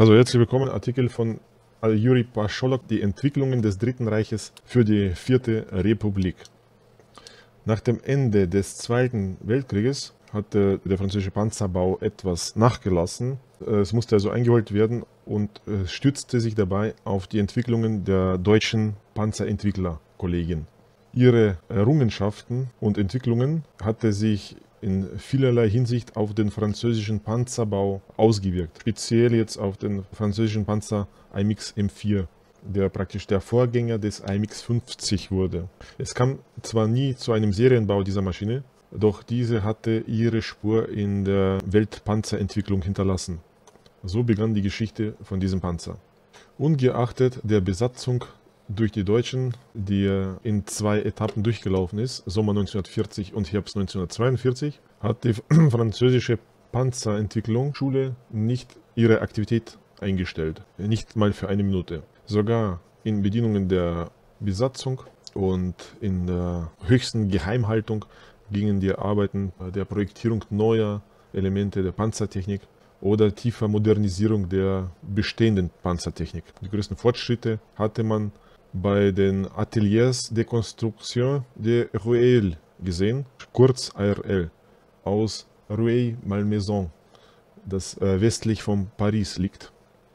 Also herzlich willkommen, Artikel von Juri Pascholok, die Entwicklungen des Dritten Reiches für die Vierte Republik. Nach dem Ende des Zweiten Weltkrieges hatte der französische Panzerbau etwas nachgelassen. Es musste also eingeholt werden und stützte sich dabei auf die Entwicklungen der deutschen Panzerentwicklerkollegen. Ihre Errungenschaften und Entwicklungen hatte sich in vielerlei Hinsicht auf den französischen Panzerbau ausgewirkt. Speziell jetzt auf den französischen Panzer AMX M4, der praktisch der Vorgänger des AMX 50 wurde. Es kam zwar nie zu einem Serienbau dieser Maschine, doch diese hatte ihre Spur in der Weltpanzerentwicklung hinterlassen. So begann die Geschichte von diesem Panzer. Ungeachtet der Besatzung durch die Deutschen, die in 2 Etappen durchgelaufen ist, Sommer 1940 und Herbst 1942, hat die französische Panzerentwicklungsschule nicht ihre Aktivität eingestellt, nicht mal für eine Minute. Sogar in Bedingungen der Besatzung und in der höchsten Geheimhaltung gingen die Arbeiten der Projektierung neuer Elemente der Panzertechnik oder tiefer Modernisierung der bestehenden Panzertechnik. Die größten Fortschritte hatte man bei den Ateliers de Construction de Rueil gesehen, kurz ARL, aus Rueil-Malmaison, das westlich von Paris liegt.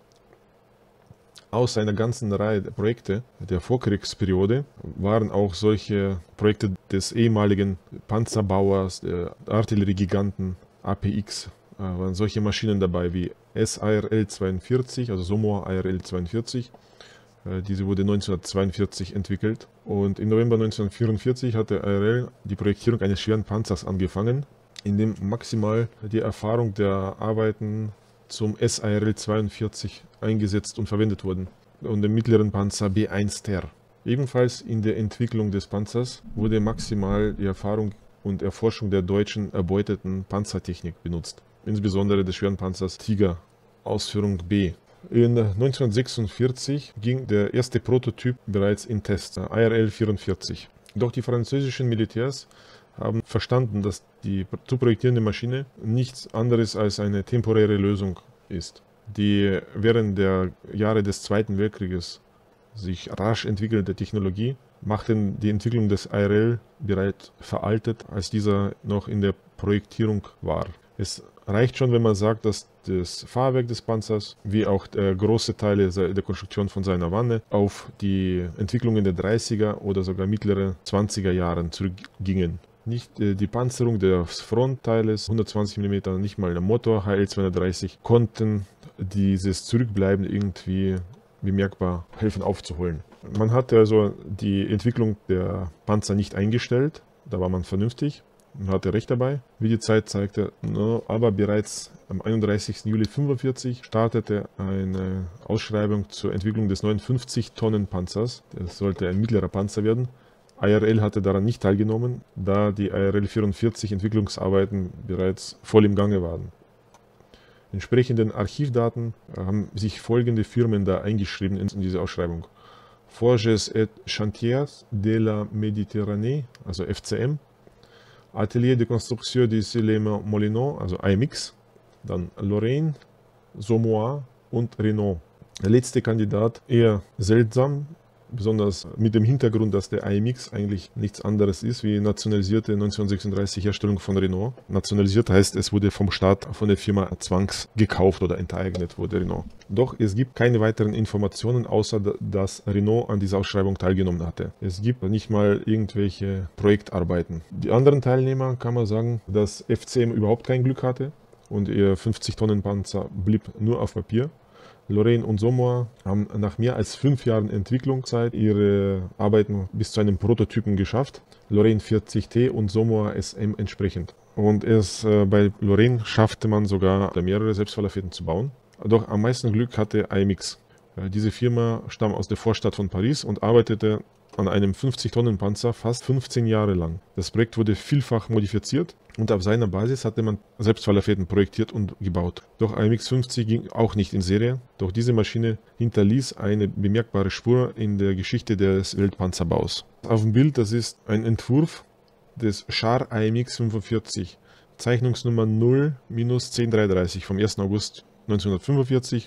Aus einer ganzen Reihe der Projekte der Vorkriegsperiode waren auch solche Projekte des ehemaligen Panzerbauers, der Artilleriegiganten APX, waren solche Maschinen dabei wie SARL 42, also Sommoor ARL 42. Diese wurde 1942 entwickelt und im November 1944 hatte ARL die Projektierung eines schweren Panzers angefangen, in dem maximal die Erfahrung der Arbeiten zum SARL 42 eingesetzt und verwendet wurden und dem mittleren Panzer B1 Ter. Ebenfalls in der Entwicklung des Panzers wurde maximal die Erfahrung und Erforschung der deutschen erbeuteten Panzertechnik benutzt, insbesondere des schweren Panzers Tiger, Ausführung B. In 1946 ging der erste Prototyp bereits in Test, ARL 44. Doch die französischen Militärs haben verstanden, dass die zu projektierende Maschine nichts anderes als eine temporäre Lösung ist. Die während der Jahre des Zweiten Weltkrieges sich rasch entwickelnde Technologie machten die Entwicklung des ARL bereits veraltet, als dieser noch in der Projektierung war. Es reicht schon, wenn man sagt, dass das Fahrwerk des Panzers, wie auch große Teile der Konstruktion von seiner Wanne, auf die Entwicklungen der 30er oder sogar mittleren 20er Jahren zurückgingen. Nicht die Panzerung des Frontteiles, 120 mm, nicht mal der Motor HL 230, konnten dieses Zurückbleiben irgendwie bemerkbar helfen aufzuholen. Man hatte also die Entwicklung der Panzer nicht eingestellt, da war man vernünftig. Und hatte recht dabei, wie die Zeit zeigte, aber bereits am 31. Juli 1945 startete eine Ausschreibung zur Entwicklung des neuen 50-Tonnen-Panzers. Das sollte ein mittlerer Panzer werden. ARL hatte daran nicht teilgenommen, da die ARL 44 Entwicklungsarbeiten bereits voll im Gange waren. Entsprechenden Archivdaten haben sich folgende Firmen da eingeschrieben in diese Ausschreibung: Forges et Chantiers de la Méditerranée, also FCM, Atelier de Construction des Éléments Molineux, also AMX, dann Lorraine, Sommoor und Renault. Der letzte Kandidat eher seltsam, besonders mit dem Hintergrund, dass der AMX eigentlich nichts anderes ist wie nationalisierte 1936 Herstellung von Renault. Nationalisiert heißt, es wurde vom Staat, von der Firma zwangs gekauft oder enteignet wurde Renault. Doch es gibt keine weiteren Informationen, außer dass Renault an dieser Ausschreibung teilgenommen hatte. Es gibt nicht mal irgendwelche Projektarbeiten. Die anderen Teilnehmer kann man sagen, dass FCM überhaupt kein Glück hatte und ihr 50-Tonnen-Panzer blieb nur auf Papier. Lorraine und Sommoor haben nach mehr als 5 Jahren Entwicklungszeit ihre Arbeiten bis zu einem Prototypen geschafft. Lorraine 40T und Sommoor SM entsprechend. Und bei Lorraine schaffte man sogar mehrere Selbstverlaufeten zu bauen. Doch am meisten Glück hatte AMX. Diese Firma stammt aus der Vorstadt von Paris und arbeitete an einem 50-Tonnen-Panzer fast 15 Jahre lang. Das Projekt wurde vielfach modifiziert und auf seiner Basis hatte man Selbstverlaufeten projektiert und gebaut. Doch AMX 50 ging auch nicht in Serie, doch diese Maschine hinterließ eine bemerkbare Spur in der Geschichte des Weltpanzerbaus. Auf dem Bild, das ist ein Entwurf des Char AMX 45, Zeichnungsnummer 0-1033 vom 1. August 1945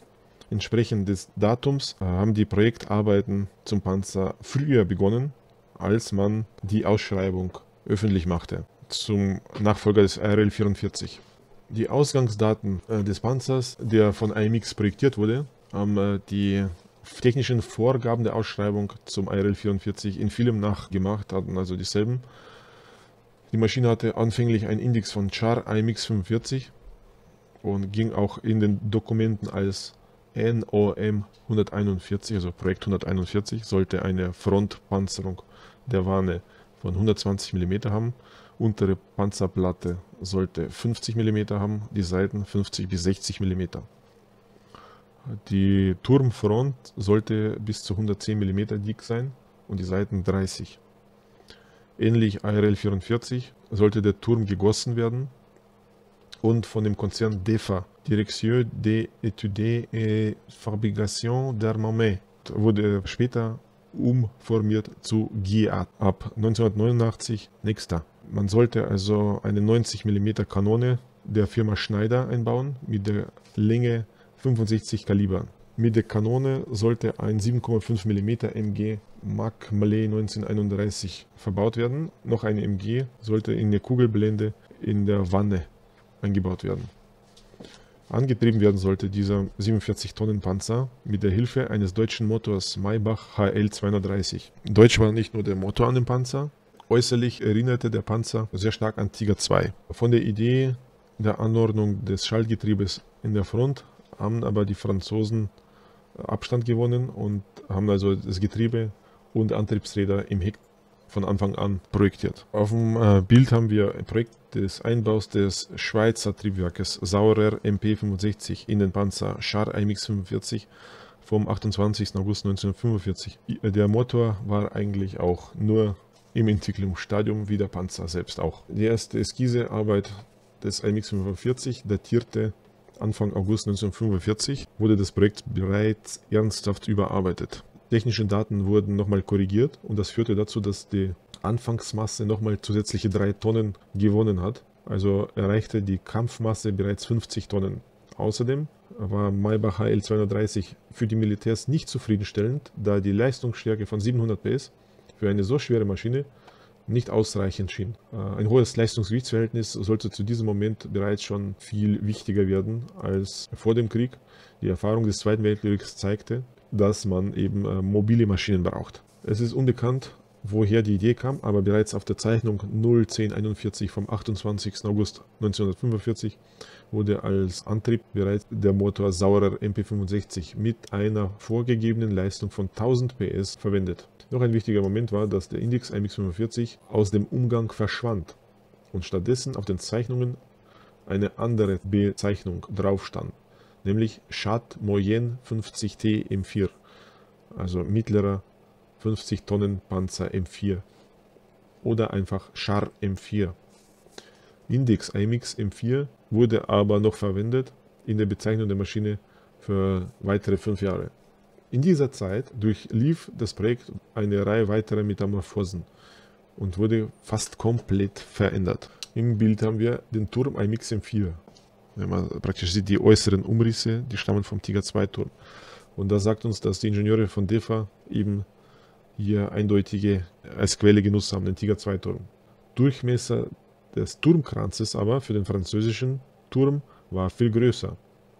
Entsprechend des Datums haben die Projektarbeiten zum Panzer früher begonnen, als man die Ausschreibung öffentlich machte, zum Nachfolger des ARL 44. Die Ausgangsdaten des Panzers, der von AMX projektiert wurde, haben die technischen Vorgaben der Ausschreibung zum ARL 44 in vielem nachgemacht, hatten also dieselben. Die Maschine hatte anfänglich einen Index von Char AMX 45 und ging auch in den Dokumenten als NOM 141, also Projekt 141, sollte eine Frontpanzerung der Wanne von 120 mm haben. Untere Panzerplatte sollte 50 mm haben, die Seiten 50 bis 60 mm. Die Turmfront sollte bis zu 110 mm dick sein und die Seiten 30. Ähnlich ARL 44 sollte der Turm gegossen werden und von dem Konzern DEFA, Direction des Études et Fabrication d'Armement, wurde später umformiert zu GIAT. Ab 1989 Nexta. Man sollte also eine 90 mm Kanone der Firma Schneider einbauen mit der Länge 65 Kaliber. Mit der Kanone sollte ein 7,5 mm MG Mac Mallet 1931 verbaut werden. Noch eine MG sollte in der Kugelblende in der Wanne eingebaut werden. Angetrieben werden sollte dieser 47 Tonnen Panzer mit der Hilfe eines deutschen Motors Maybach HL 230. Deutsch war nicht nur der Motor an dem Panzer, äußerlich erinnerte der Panzer sehr stark an Tiger II. Von der Idee der Anordnung des Schaltgetriebes in der Front haben aber die Franzosen Abstand gewonnen und haben also das Getriebe und Antriebsräder im Heck von Anfang an projektiert. Auf dem Bild haben wir ein Projekt des Einbaus des Schweizer Triebwerkes Saurer MP65 in den Panzer Char AMX 45 vom 28. August 1945. Der Motor war eigentlich auch nur im Entwicklungsstadium wie der Panzer selbst auch. Die erste Eskisearbeit des AMX 45 datierte Anfang August 1945, wurde das Projekt bereits ernsthaft überarbeitet. Technische Daten wurden nochmal korrigiert und das führte dazu, dass die Anfangsmasse nochmal zusätzliche 3 Tonnen gewonnen hat. Also erreichte die Kampfmasse bereits 50 Tonnen. Außerdem war Maybach HL 230 für die Militärs nicht zufriedenstellend, da die Leistungsstärke von 700 PS für eine so schwere Maschine nicht ausreichend schien. Ein hohes Leistungs-Gewichtsverhältnis sollte zu diesem Moment bereits schon viel wichtiger werden als vor dem Krieg. Die Erfahrung des Zweiten Weltkriegs zeigte, dass man eben mobile Maschinen braucht. Es ist unbekannt, woher die Idee kam, aber bereits auf der Zeichnung 01041 vom 28. August 1945 wurde als Antrieb bereits der Motor Saurer MP65 mit einer vorgegebenen Leistung von 1000 PS verwendet. Noch ein wichtiger Moment war, dass der Index MX45 aus dem Umgang verschwand und stattdessen auf den Zeichnungen eine andere Bezeichnung drauf stand, nämlich Chat Moyenne 50T M4, also mittlerer 50 Tonnen Panzer M4 oder einfach Char M4. Index AMX M4 wurde aber noch verwendet in der Bezeichnung der Maschine für weitere 5 Jahre. In dieser Zeit durchlief das Projekt eine Reihe weiterer Metamorphosen und wurde fast komplett verändert. Im Bild haben wir den Turm AMX M4. Wenn man praktisch sieht, die äußeren Umrisse, die stammen vom Tiger II Turm. Und das sagt uns, dass die Ingenieure von DEFA eben hier eindeutige als Quelle genutzt haben, den Tiger II Turm. Durchmesser des Turmkranzes aber für den französischen Turm war viel größer.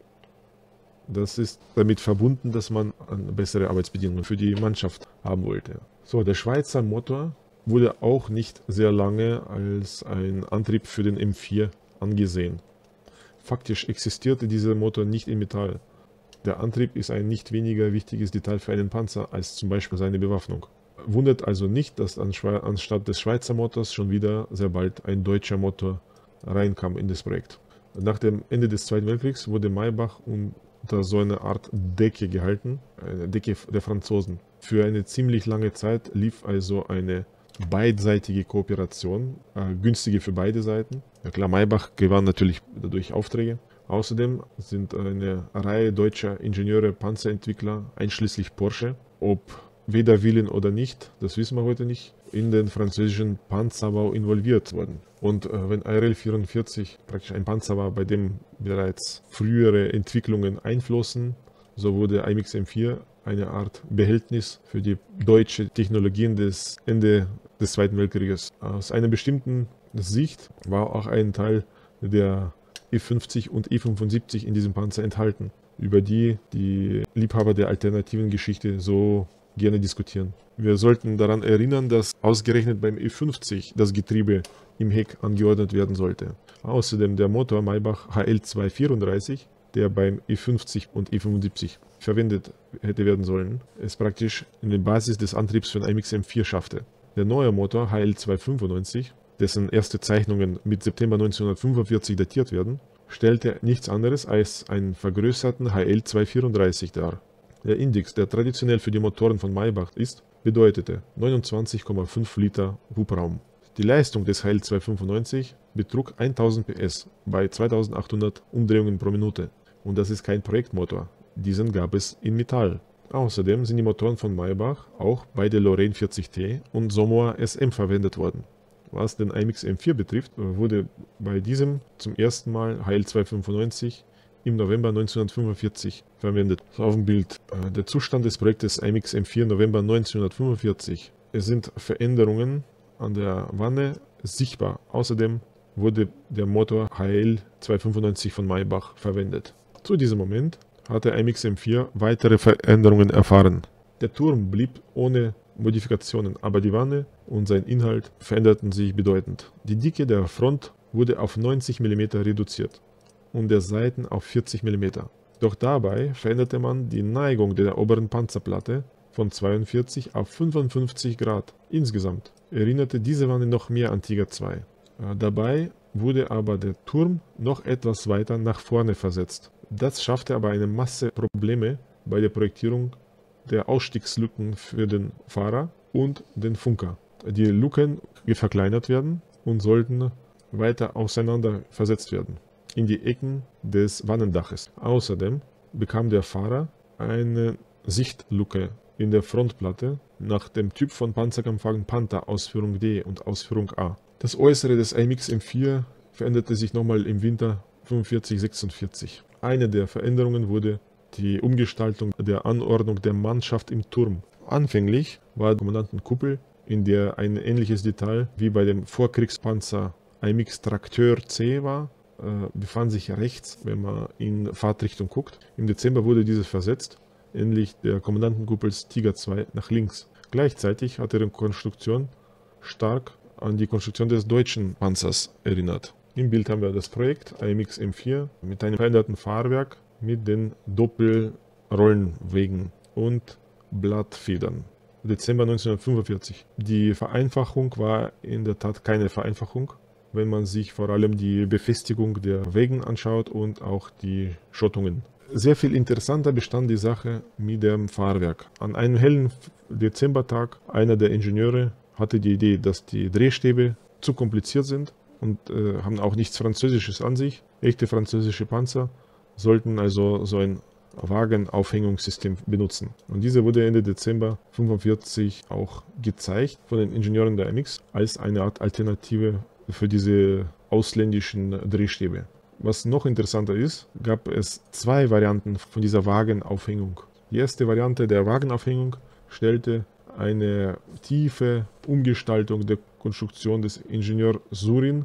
Das ist damit verbunden, dass man bessere Arbeitsbedingungen für die Mannschaft haben wollte. So, der Schweizer Motor wurde auch nicht sehr lange als ein Antrieb für den M4 angesehen. Faktisch existierte dieser Motor nicht im Metall. Der Antrieb ist ein nicht weniger wichtiges Detail für einen Panzer als zum Beispiel seine Bewaffnung. Wundert also nicht, dass anstatt des Schweizer Motors schon wieder sehr bald ein deutscher Motor reinkam in das Projekt. Nach dem Ende des Zweiten Weltkriegs wurde Maybach unter so einer Art Decke gehalten, eine Decke der Franzosen. Für eine ziemlich lange Zeit lief also eine beidseitige Kooperation, günstige für beide Seiten. Ja klar, Maybach gewann natürlich dadurch Aufträge. Außerdem sind eine Reihe deutscher Ingenieure, Panzerentwickler, einschließlich Porsche, ob weder willen oder nicht, das wissen wir heute nicht, in den französischen Panzerbau involviert wurden. Und wenn ARL 44 praktisch ein Panzer war, bei dem bereits frühere Entwicklungen einflossen, So wurde IMX M4 eine Art Behältnis für die deutschen Technologien des Ende des Zweiten Weltkrieges. Aus einer bestimmten Sicht war auch ein Teil der E50 und E75 in diesem Panzer enthalten, über die die Liebhaber der alternativen Geschichte so gerne diskutieren. Wir sollten daran erinnern, dass ausgerechnet beim E50 das Getriebe im Heck angeordnet werden sollte. Außerdem der Motor Maybach HL234, der beim E50 und E75 verwendet hätte werden sollen, es praktisch in der Basis des Antriebs von IMX M4 schaffte. Der neue Motor HL295, dessen erste Zeichnungen mit September 1945 datiert werden, stellte nichts anderes als einen vergrößerten HL234 dar. Der Index, der traditionell für die Motoren von Maybach ist, bedeutete 29,5 Liter Hubraum. Die Leistung des HL295 betrug 1000 PS bei 2800 Umdrehungen pro Minute. Und das ist kein Projektmotor. Diesen gab es in Metall. Außerdem sind die Motoren von Maybach auch bei der Lorraine 40T und Somoa SM verwendet worden. Was den IMX M4 betrifft, wurde bei diesem zum ersten Mal HL295 im November 1945 verwendet. So auf dem Bild der Zustand des Projektes IMX M4 November 1945. Es sind Veränderungen an der Wanne sichtbar. Außerdem wurde der Motor HL295 von Maybach verwendet. Zu diesem Moment hatte IMX M4 weitere Veränderungen erfahren. Der Turm blieb ohne Modifikationen, aber die Wanne und sein Inhalt veränderten sich bedeutend. Die Dicke der Front wurde auf 90 mm reduziert und der Seiten auf 40 mm. Doch dabei veränderte man die Neigung der oberen Panzerplatte von 42 auf 55 Grad. Insgesamt erinnerte diese Wanne noch mehr an Tiger II. Dabei wurde aber der Turm noch etwas weiter nach vorne versetzt. Das schaffte aber eine Masse Probleme bei der Projektierung der Ausstiegslücken für den Fahrer und den Funker. Die Luken verkleinert werden und sollten weiter auseinander versetzt werden in die Ecken des Wannendaches. Außerdem bekam der Fahrer eine Sichtluke in der Frontplatte nach dem Typ von Panzerkampfwagen Panther Ausführung D und Ausführung A. Das Äußere des IMX M4 veränderte sich nochmal im Winter 45-46. Eine der Veränderungen wurde die Umgestaltung der Anordnung der Mannschaft im Turm. Anfänglich war die Kommandantenkuppel, in der ein ähnliches Detail wie bei dem Vorkriegspanzer IMX Trakteur C war, befand sich rechts, wenn man in Fahrtrichtung guckt. Im Dezember wurde diese versetzt, ähnlich der Kommandantenkuppel Tiger II nach links. Gleichzeitig hat ihre Konstruktion stark an die Konstruktion des deutschen Panzers erinnert. Im Bild haben wir das Projekt IMX M4 mit einem veränderten Fahrwerk mit den Doppelrollenwegen und Blattfedern. Dezember 1945. Die Vereinfachung war in der Tat keine Vereinfachung, wenn man sich vor allem die Befestigung der Wägen anschaut und auch die Schottungen. Sehr viel interessanter bestand die Sache mit dem Fahrwerk. An einem hellen Dezembertag, einer der Ingenieure hatte die Idee, dass die Drehstäbe zu kompliziert sind und haben auch nichts Französisches an sich. Echte französische Panzer sollten also so ein Wagenaufhängungssystem benutzen. Und diese wurde Ende Dezember 1945 auch gezeigt von den Ingenieuren der IMX als eine Art Alternative für diese ausländischen Drehstäbe. Was noch interessanter ist, gab es zwei Varianten von dieser Wagenaufhängung. Die erste Variante der Wagenaufhängung stellte eine tiefe Umgestaltung der Konstruktion des Ingenieurs Surin,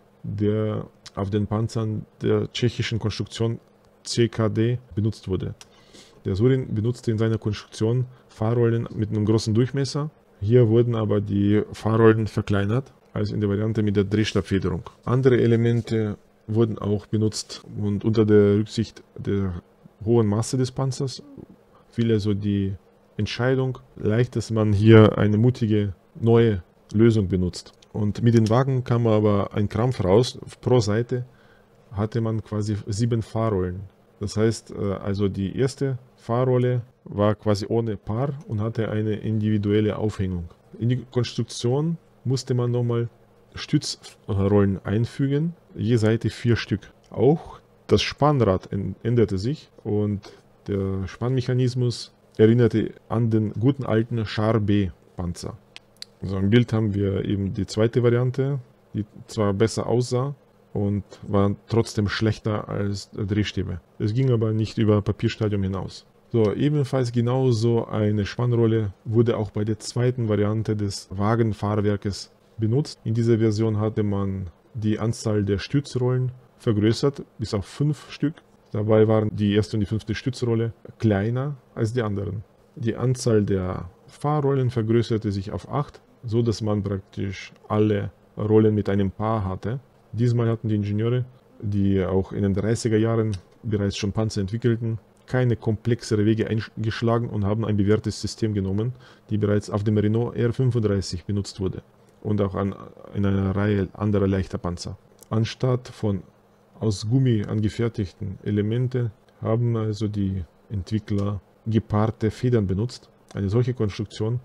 der auf den Panzern der tschechischen Konstruktion CKD benutzt wurde. Der Surin benutzte in seiner Konstruktion Fahrrollen mit einem großen Durchmesser. Hier wurden aber die Fahrrollen verkleinert, als in der Variante mit der Drehstabfederung. Andere Elemente wurden auch benutzt und unter der Rücksicht der hohen Masse des Panzers fiel also die Entscheidung leicht, dass man hier eine mutige neue Lösung benutzt. Und mit den Wagen kam aber ein Krampf raus. Pro Seite hatte man quasi 7 Fahrrollen. Das heißt, also die erste Fahrrolle war quasi ohne Paar und hatte eine individuelle Aufhängung. In die Konstruktion musste man nochmal Stützrollen einfügen, je Seite 4 Stück. Auch das Spannrad änderte sich und der Spannmechanismus erinnerte an den guten alten Char B Panzer. Also im Bild haben wir eben die zweite Variante, die zwar besser aussah und war trotzdem schlechter als Drehstäbe. Es ging aber nicht über Papierstadium hinaus. So, ebenfalls genauso eine Spannrolle wurde auch bei der zweiten Variante des Wagenfahrwerkes benutzt. In dieser Version hatte man die Anzahl der Stützrollen vergrößert bis auf 5 Stück. Dabei waren die erste und die 5. Stützrolle kleiner als die anderen. Die Anzahl der Fahrrollen vergrößerte sich auf 8, so dass man praktisch alle Rollen mit einem Paar hatte. Diesmal hatten die Ingenieure, die auch in den 30er Jahren bereits schon Panzer entwickelten, keine komplexere Wege eingeschlagen und haben ein bewährtes System genommen, die bereits auf dem Renault R35 benutzt wurde und auch in einer Reihe anderer leichter Panzer. Anstatt von aus Gummi angefertigten Elemente haben also die Entwickler gepaarte Federn benutzt. Eine solche Konstruktion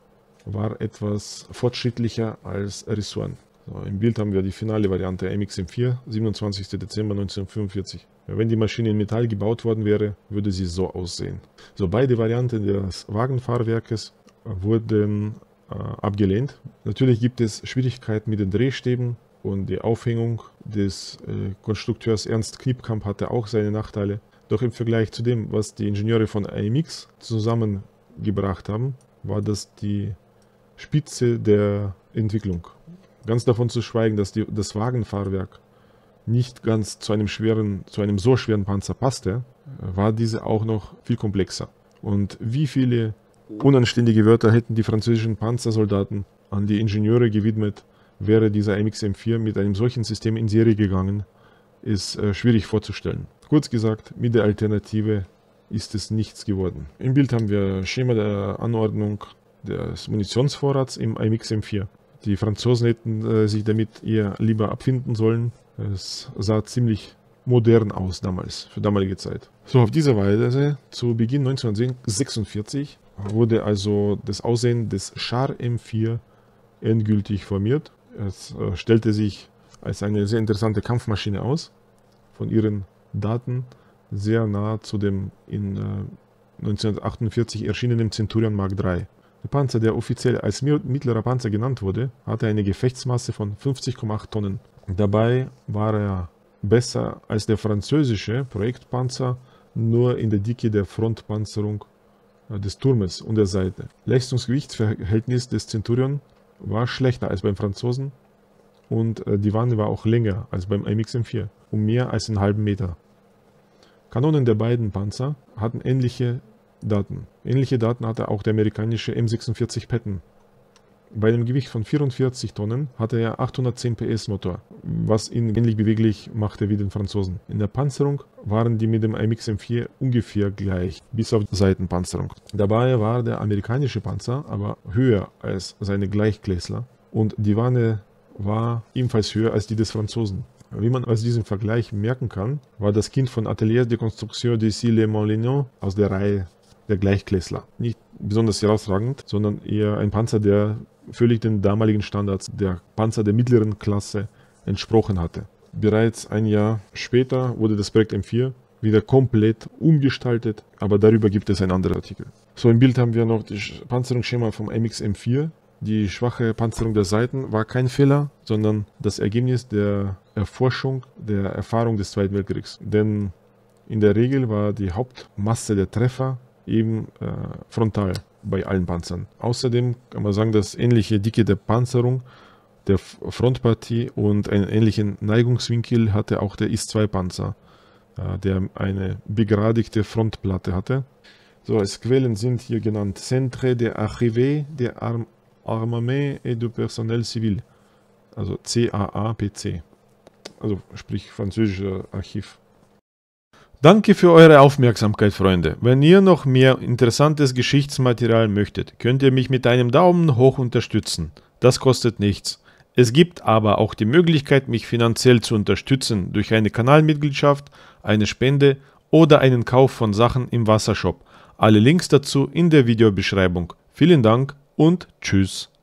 war etwas fortschrittlicher als Ressoren. So, im Bild haben wir die finale Variante AMX M4, 27. Dezember 1945. Wenn die Maschine in Metall gebaut worden wäre, würde sie so aussehen. So, beide Varianten des Wagenfahrwerkes wurden abgelehnt. Natürlich gibt es Schwierigkeiten mit den Drehstäben und die Aufhängung des Konstrukteurs Ernst Knipkamp hatte auch seine Nachteile. Doch im Vergleich zu dem, was die Ingenieure von AMX zusammengebracht haben, war das die Spitze der Entwicklung. Ganz davon zu schweigen, dass das Wagenfahrwerk nicht ganz zu einem so schweren Panzer passte, war diese auch noch viel komplexer. Und wie viele unanständige Wörter hätten die französischen Panzersoldaten an die Ingenieure gewidmet, wäre dieser AMX M4 mit einem solchen System in Serie gegangen, ist schwierig vorzustellen. Kurz gesagt, mit der Alternative ist es nichts geworden. Im Bild haben wir Schema der Anordnung des Munitionsvorrats im AMX M4. Die Franzosen hätten sich damit eher lieber abfinden sollen. Es sah ziemlich modern aus damals, für damalige Zeit. So, auf diese Weise, zu Beginn 1946, wurde also das Aussehen des Char M4 endgültig formiert. Es stellte sich als eine sehr interessante Kampfmaschine aus, von ihren Daten sehr nah zu dem in 1948 erschienenen Centurion Mark III. Der Panzer, der offiziell als mittlerer Panzer genannt wurde, hatte eine Gefechtsmasse von 50,8 Tonnen. Dabei war er besser als der französische Projektpanzer, nur in der Dicke der Frontpanzerung des Turmes und der Seite. Leistungs-Gewichtsverhältnis des Centurion war schlechter als beim Franzosen und die Wanne war auch länger als beim AMX M4, um mehr als einen halben Meter. Kanonen der beiden Panzer hatten ähnliche Daten. Ähnliche Daten hatte auch der amerikanische M46 Patton. Bei einem Gewicht von 44 Tonnen hatte er 810 PS Motor, was ihn ähnlich beweglich machte wie den Franzosen. In der Panzerung waren die mit dem AMX M4 ungefähr gleich, bis auf die Seitenpanzerung. Dabei war der amerikanische Panzer aber höher als seine Gleichklässler und die Wanne war ebenfalls höher als die des Franzosen. Wie man aus diesem Vergleich merken kann, war das Kind von Atelier de Construction de Issy-les-Moulineaux aus der Reihe der Gleichklässler. Nicht besonders herausragend, sondern eher ein Panzer, der völlig den damaligen Standards der Panzer der mittleren Klasse entsprochen hatte. Bereits ein Jahr später wurde das Projekt M4 wieder komplett umgestaltet, aber darüber gibt es einen anderen Artikel. So, im Bild haben wir noch das Panzerungsschema vom AMX M4. Die schwache Panzerung der Seiten war kein Fehler, sondern das Ergebnis der Erforschung der Erfahrung des Zweiten Weltkriegs. Denn in der Regel war die Hauptmasse der Treffer eben frontal bei allen Panzern. Außerdem kann man sagen, dass ähnliche Dicke der Panzerung, der Frontpartie und einen ähnlichen Neigungswinkel hatte auch der IS-2-Panzer, der eine begradigte Frontplatte hatte. So, als Quellen sind hier genannt Centre des Archivés des Armements et du Personnel Civil, also CAAPC, also sprich französisches Archiv. Danke für eure Aufmerksamkeit, Freunde. Wenn ihr noch mehr interessantes Geschichtsmaterial möchtet, könnt ihr mich mit einem Daumen hoch unterstützen. Das kostet nichts. Es gibt aber auch die Möglichkeit, mich finanziell zu unterstützen durch eine Kanalmitgliedschaft, eine Spende oder einen Kauf von Sachen im Wassershop. Alle Links dazu in der Videobeschreibung. Vielen Dank und tschüss.